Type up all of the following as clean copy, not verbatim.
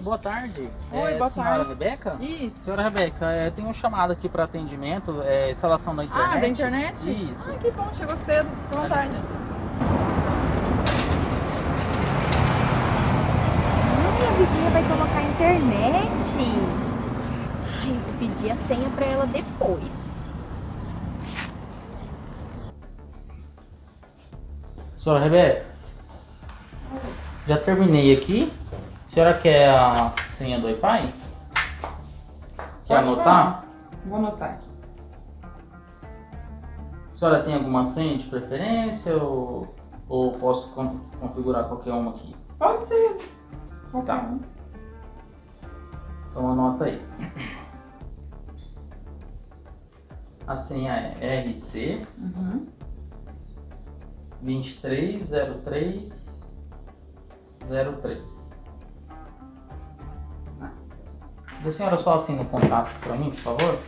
boa tarde. Oi, boa senhora tarde. Rebeca? Isso. Senhora Rebeca, tem um chamado aqui para atendimento, instalação da internet. Ah, da internet? Isso. Ai, que bom, chegou cedo. Fica à vontade. Ai, a vizinha vai colocar a internet. Ai, eu vou pedir a senha pra ela depois. Senhora Rebeca, já terminei aqui. A senhora quer a senha do Wi-Fi? Quer Pode anotar? falar. Vou anotar aqui. A senhora tem alguma senha de preferência ou posso configurar qualquer uma aqui? Pode ser. Qualquer Tá. um. Então anota aí. A senha é RC Uhum. 230303. A senhora só assina o contato para mim, por favor?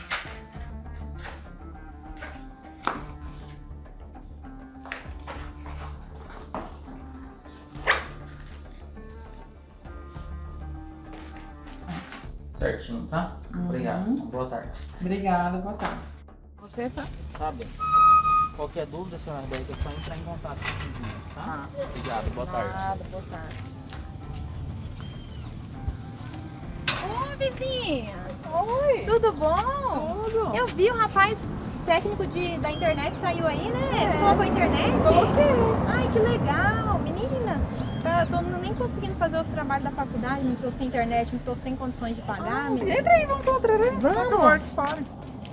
Certinho, tá? Obrigado. Boa tarde. Obrigada, boa tarde. Você tá? Tá bem. Qualquer dúvida, senhora Rebeca, é só entrar em contato comigo, tá? Obrigado, boa tarde. Nada, boa tarde. Ô, vizinha. Oi. Tudo bom? Tudo. Eu vi o rapaz técnico da internet saiu aí, né? Você colocou a internet? Coloquei. Ai, que legal. Menina, tô nem conseguindo fazer os trabalhos da faculdade, não tô sem internet, não tô sem condições de pagar. menina. Entra aí, vamos contra, né? Vamos. Vamos aqui fora.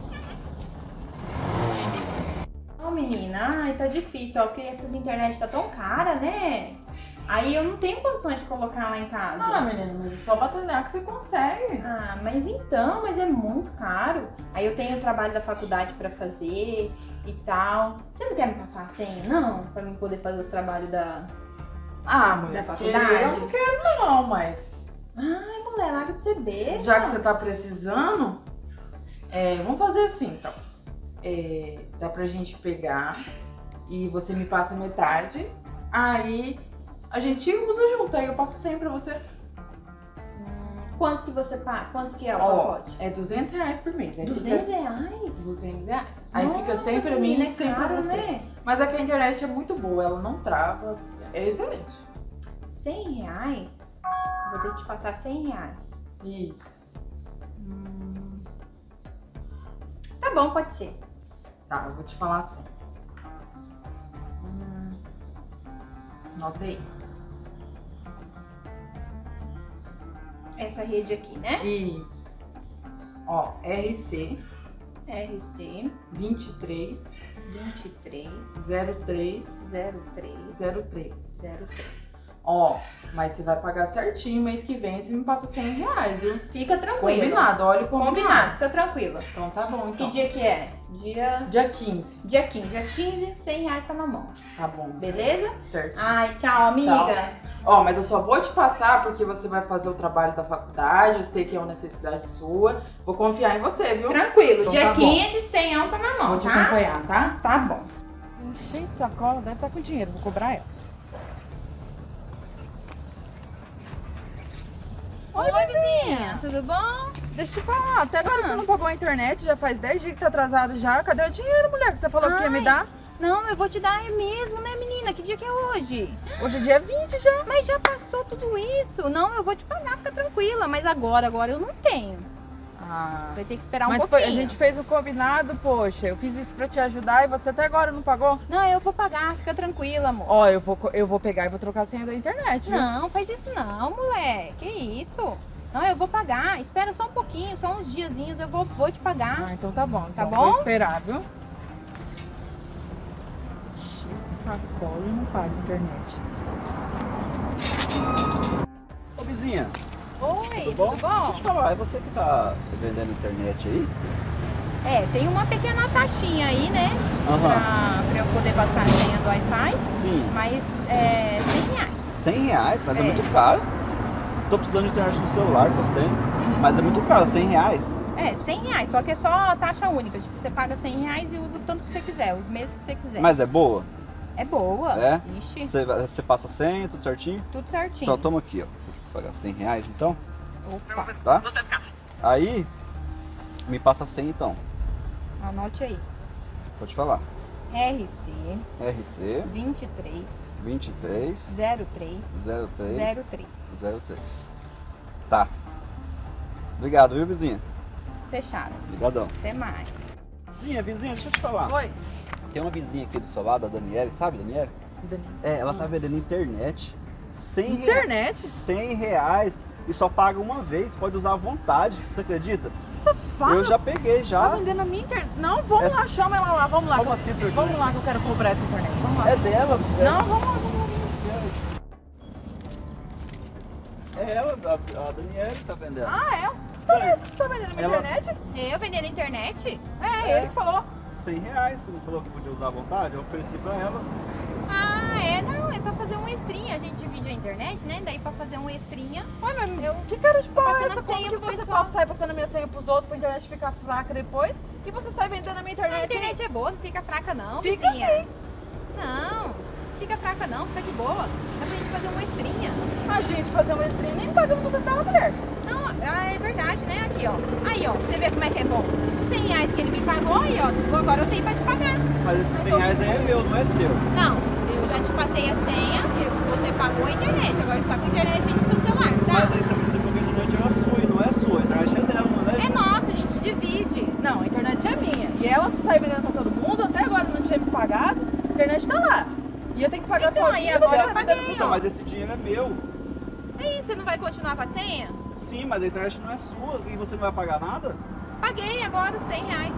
Ô, menina, ai, tá difícil, ó, porque essas internet tá tão cara, né? Aí eu não tenho condições de colocar lá em casa. Ah, menina, mas é só batalhar que você consegue. Ah, mas é muito caro. Aí eu tenho o trabalho da faculdade pra fazer e tal. Você não quer me passar a senha, não? Pra mim poder fazer os trabalhos da... Ah, mulher, Da porque faculdade? eu não quero não, mas... Ai, mulher, larga de ser besta. Já que você tá precisando, vamos fazer assim, então. Dá pra gente pegar e você me passa metade, aí a gente usa junto, aí eu passo sempre pra você. Quantos que você paga? Quantos que é o Ó, pacote? é R$200 por mês. Aí 200 fica reais? R$200. Aí fica Nossa, sempre a menina, mim e sempre caro, pra você. né? Mas é que a internet é muito boa, ela não trava, é excelente. 100 reais? Vou ter que te passar 100 reais. Isso. Tá bom, pode ser. Tá, eu vou te falar assim. Anota aí. Essa rede aqui, né? Isso. Ó, RC RC 23 23 03 03 03. 03. Ó, mas você vai pagar certinho, mês que vem você me passa R$100, viu? Fica tranquilo. Combinado, olha o Combinado, combinado. fica tranquila. Então tá bom, Que então. dia que é? Dia 15. Dia 15. Dia 15, 100 reais tá na mão. Tá bom. Beleza? Certinho. Ai, tchau, amiga. Ó, mas eu só vou te passar porque você vai fazer o trabalho da faculdade, eu sei que é uma necessidade sua. Vou confiar em você, viu? Tranquilo. Então dia tá bom. 15, 100 tá na mão, Vou te tá? acompanhar, tá? Tá bom. Cheio de sacola, deve estar com dinheiro, vou cobrar ela. Oi, vizinha. Tudo bom? Deixa eu te falar, até agora você não pagou a internet, já faz 10 dias que tá atrasado já. Cadê o dinheiro, mulher, que você falou que ia me Ai. dar? Não, eu vou te dar mesmo, né, menina? Que dia que é hoje? Hoje é dia 20 já. Mas já passou tudo isso. Não, eu vou te pagar, fica tranquila. Mas agora eu não tenho. Ah, Vai ter que esperar um mas pouquinho. a gente fez o combinado, poxa, eu fiz isso pra te ajudar e você até agora não pagou? Não, eu vou pagar, fica tranquila, amor. Ó, eu vou pegar e vou trocar a senha da internet, viu? Não, faz isso não, mulher. Que isso? Não, eu vou pagar. Espera só um pouquinho, só uns diazinhos, eu vou te pagar. Ah, então tá bom. Tá Então bom? vou esperar, viu? Cheio de sacola e não paga a internet. Ô vizinha, Oi, tudo bom? tudo Deixa eu bom? te falar, é você que tá vendendo internet aí? É, tem uma pequena taxinha aí, né? Aham. Pra eu poder passar a senha do Wi-Fi, Sim. mas é 100 reais. R$100? Mas é É. muito caro. Tô precisando de internet no celular, tô sem. Mas é muito caro, R$100. É, 100 reais, só que é só taxa única. Tipo, você paga 100 reais e usa o tanto que você quiser, os meses que você quiser. Mas é boa? É boa. É? Ixi, Você passa a senha, tudo certinho? tudo certinho. Então toma aqui, ó. Vou pagar 100 reais então, Opa, tá? Aí, me passa 100 então. anote aí. Pode falar. RC RC 23 23 03 03 03. 03. Tá. Obrigado, viu, vizinha? Fechado. Obrigadão. Até mais. Vizinha, deixa eu te falar. Oi. Tem uma vizinha aqui do seu lado, a Daniele, sabe, Daniele? É, ela tá vendendo internet. 100 Internet? 100 reais e só paga uma vez, pode usar à vontade, você acredita? Safado. Eu já peguei, Tá já. vendendo a minha internet. Não, vamos lá, chama ela lá, vamos lá. Como assim, senhor? Vamos lá que eu quero comprar essa internet. Vamos lá. É dela. Não, vamos lá, vamos lá. É ela, a Daniele tá vendendo. Ah, é? Você tá vendendo a minha Ela- internet? Eu vendendo na internet? É, ele que falou. 100 reais, você não falou que podia usar à vontade? Eu ofereci pra ela. Ah, é? Não, é pra fazer um extrinha. A gente divide a internet, né? Daí pra fazer um extrinha. Ué, mas Eu que cara de pau é passando essa? a Como senha que pro você pessoal. sai passando a minha senha pros outros pra internet ficar fraca depois e você sai vendendo a minha A internet? internet é boa, não fica fraca não, Fica vizinha. sim. Não, fica fraca não, fica de boa. Dá pra gente fazer uma extrinha. A gente fazer uma stream nem pagando você tava, mulher. Não, é verdade, né? Aqui, ó. Aí, ó, você vê como é que é bom. Os 100 reais que ele me pagou, aí, ó, agora eu tenho pra te pagar. Mas esses 100 reais aí é meu, não é seu. Não, eu já te passei a senha, você pagou a internet. Agora você tá com a internet aí no seu celular, tá? Mas aí também você falou que a internet era sua e não é sua. A internet é dela, não é? É nossa, a gente divide. Não, a internet é minha. E ela sai vendendo pra todo mundo, até agora não tinha me pagado, a internet tá lá. E eu tenho que pagar Então, sozinha. aí agora você eu tá paguei, vendendo Então, ó. mas esse dinheiro é meu. Aí, você não vai continuar com a senha? Sim, mas a internet não é sua e você não vai pagar nada? Paguei agora os 100 reais.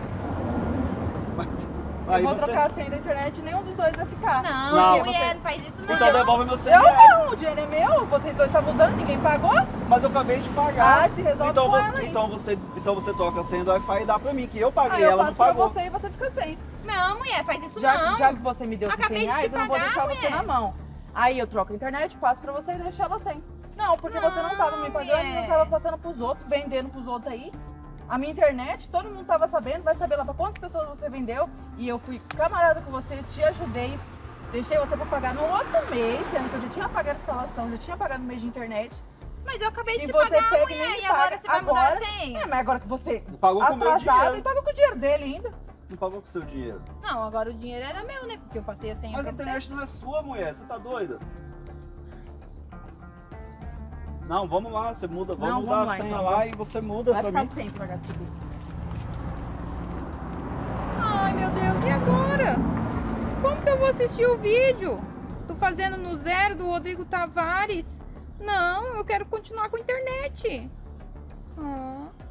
Mas Eu aí vou você... trocar a senha da internet e nenhum dos dois vai ficar. Não, Não. mulher, não faz isso não. Então devolve meu 100 Eu reais. não, o dinheiro é meu, vocês dois estavam usando, ninguém pagou. Mas eu acabei de pagar. Ah, se resolve então, com ela aí. então você troca a senha do Wi-Fi e dá pra mim, que eu paguei, Aí eu ela não passo pra pagou. você e você fica sem. Não, mulher, faz isso Já, não. já que você me deu esses Acabei 100 de te reais, eu não vou pagar, deixar você mulher. na mão. Aí eu troco a internet, passo pra você e deixo ela sem. Não, porque você não tava me pagando, mulher. não tava passando pros outros, vendendo pros outros aí. A minha internet, todo mundo tava sabendo, vai saber lá pra quantas pessoas você vendeu. E eu fui camarada com você, te ajudei, deixei você pra pagar no outro mês, sendo que eu já tinha pagado a instalação, já tinha pagado o mês de internet. Mas eu acabei de E te você pagar, pega e mulher, nem e agora paga. você vai mudar a Agora- senha. É, mas agora que você Não pagou com o meu atrasado dinheiro. e paga com o dinheiro dele ainda. Não pagou com o seu dinheiro. Não, agora o dinheiro era meu, né? Porque eu passei a senha Mas a pra você. internet não é sua, mulher. Você tá doida? Não, vamos lá, você muda. Vamos Não, mudar vamos a lá, senha então, lá vamos. e você muda Vai pra ficar mim. sem pagar tudo. Ai, meu Deus, e agora? Como que eu vou assistir o vídeo? Tô fazendo no zero do Rodrigo Tavares. Não, eu quero continuar com a internet. Ah.